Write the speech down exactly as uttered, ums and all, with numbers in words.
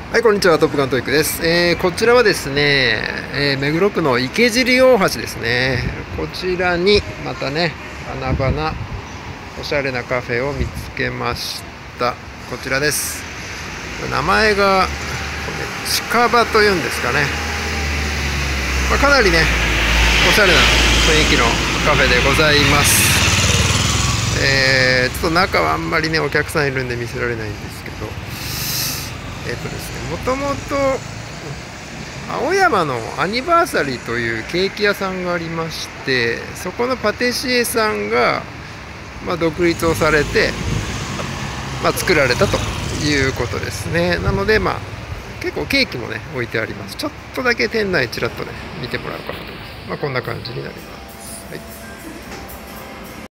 はい、こんにちは。トップガントイックです。えーこちらはですね、えー目黒区の池尻大橋ですね。こちらにまたね、穴場おしゃれなカフェを見つけました。こちらです。名前が、これ近場というんですかね。まあ、かなりね、おしゃれな雰囲気のカフェでございます。えーちょっと中はあんまりね、お客さんいるんで見せられないんですけど、えっとですね、もともと青山のアニバーサリーというケーキ屋さんがありまして、そこのパティシエさんが、まあ、独立をされて、まあ、作られたということですね。なので、まあ、結構ケーキもね置いてあります。ちょっとだけ店内ちらっとね見てもらおうかなと思います。まあ、こんな感じになります。